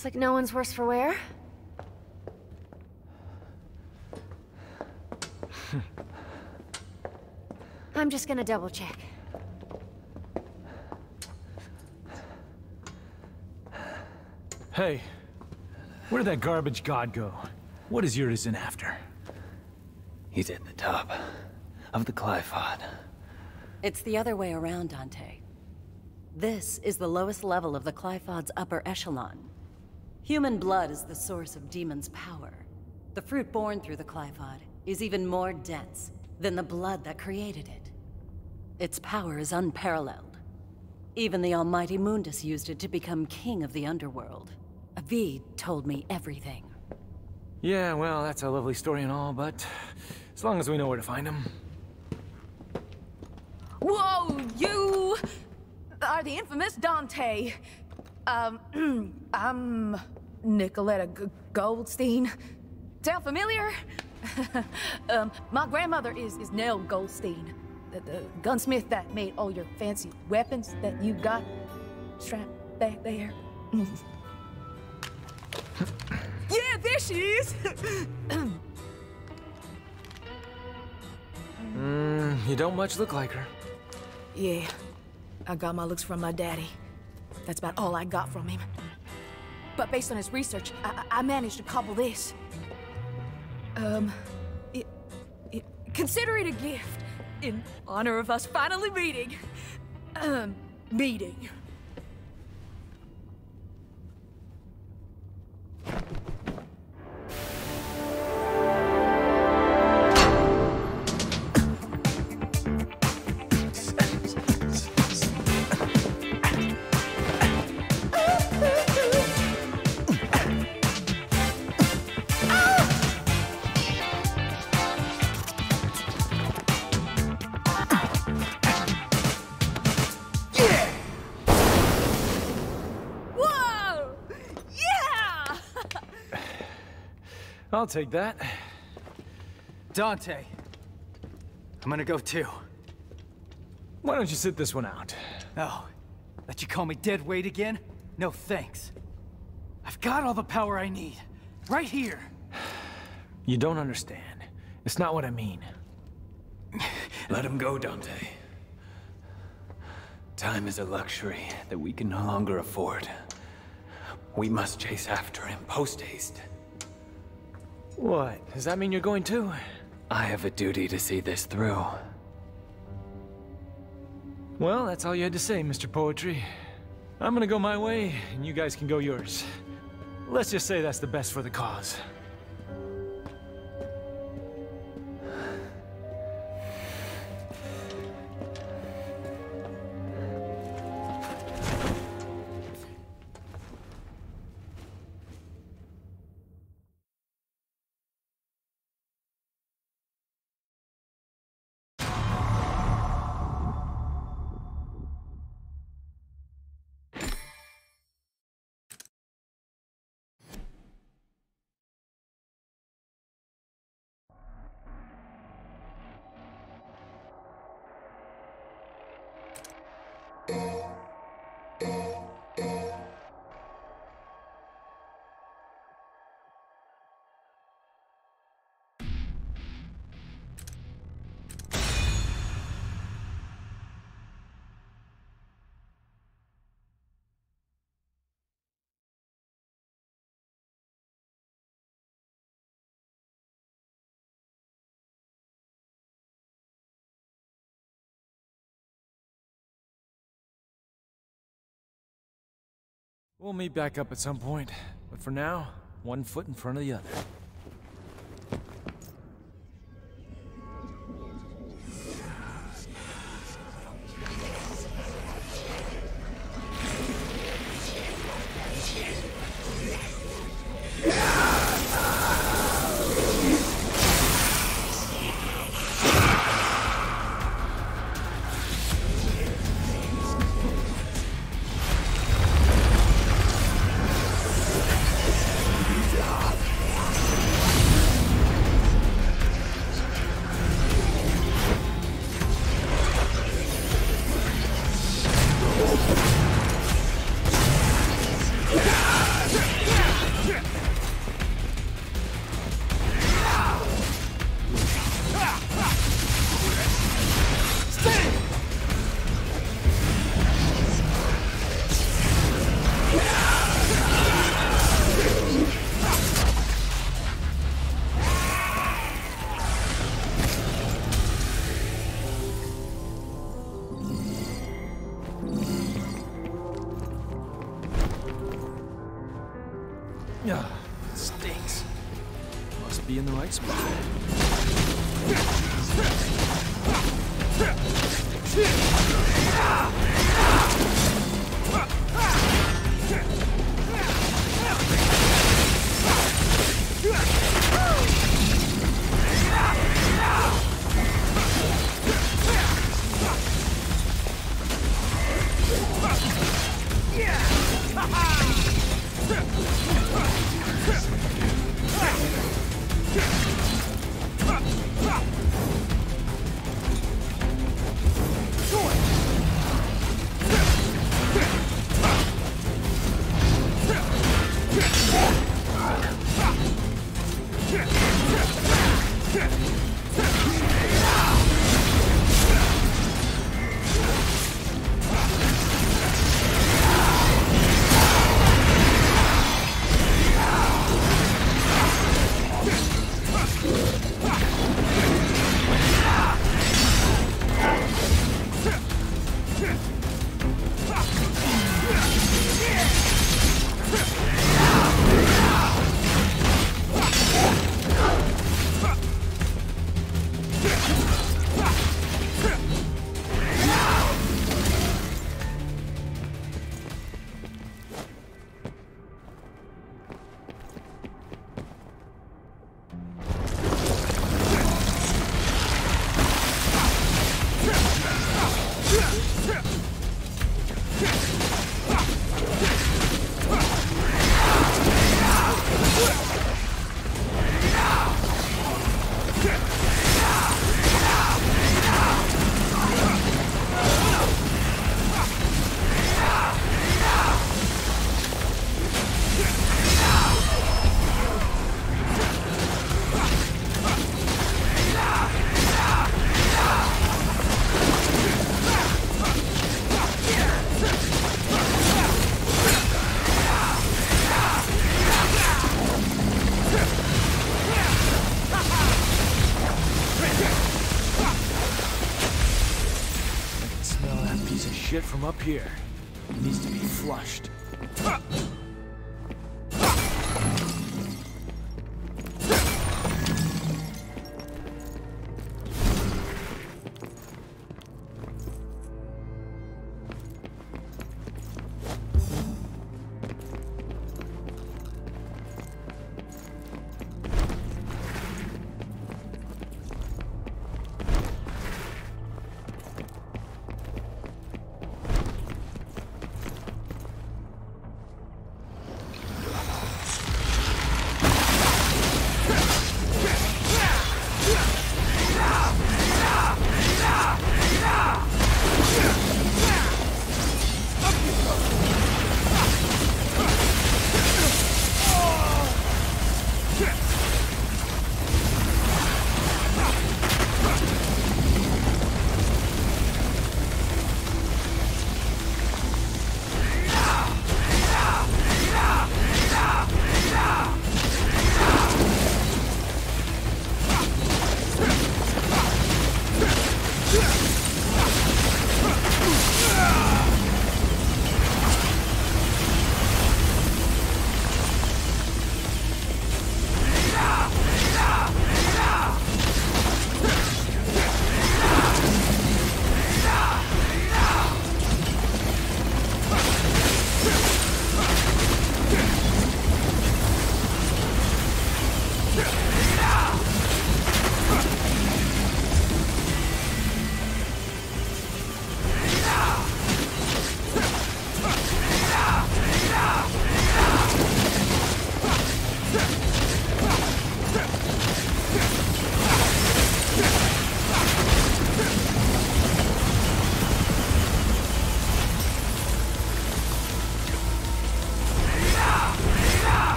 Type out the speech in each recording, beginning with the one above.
Looks like no one's worse for wear. I'm just gonna double check. Hey, where did that garbage god go? What is Urizen after? He's at the top of the Qliphoth. It's the other way around, Dante. This is the lowest level of the Qliphod's upper echelon. Human blood is the source of demons' power. The fruit born through the Qliphod is even more dense than the blood that created it. Its power is unparalleled. Even the almighty Mundus used it to become king of the underworld. Avid told me everything. Yeah, well, that's a lovely story and all, but as long as we know where to find him. Whoa, you are the infamous Dante. I'm Nicoletta Goldstein. Sound familiar? My grandmother is Nell Goldstein, the gunsmith that made all your fancy weapons that you got strapped back there. Yeah, there she is! You don't much look like her. Yeah, I got my looks from my daddy. That's about all I got from him. But based on his research, I managed to cobble this. Consider it a gift in honor of us finally meeting. Meeting. I'll take that. Dante, I'm gonna go too. Why don't you sit this one out? Oh, let you call me dead weight again? No thanks. I've got all the power I need, right here. You don't understand. It's not what I mean. Let him go, Dante. Time is a luxury that we can no longer afford. We must chase after him post-haste. What? Does that mean you're going too? I have a duty to see this through. Well, that's all you had to say, Mr. Poetry. I'm gonna go my way, and you guys can go yours. Let's just say that's the best for the cause. We'll meet back up at some point, but for now, one foot in front of the other. be in the right spot. Shit from up here. It needs to be flushed.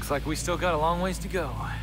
Looks like we still got a long ways to go.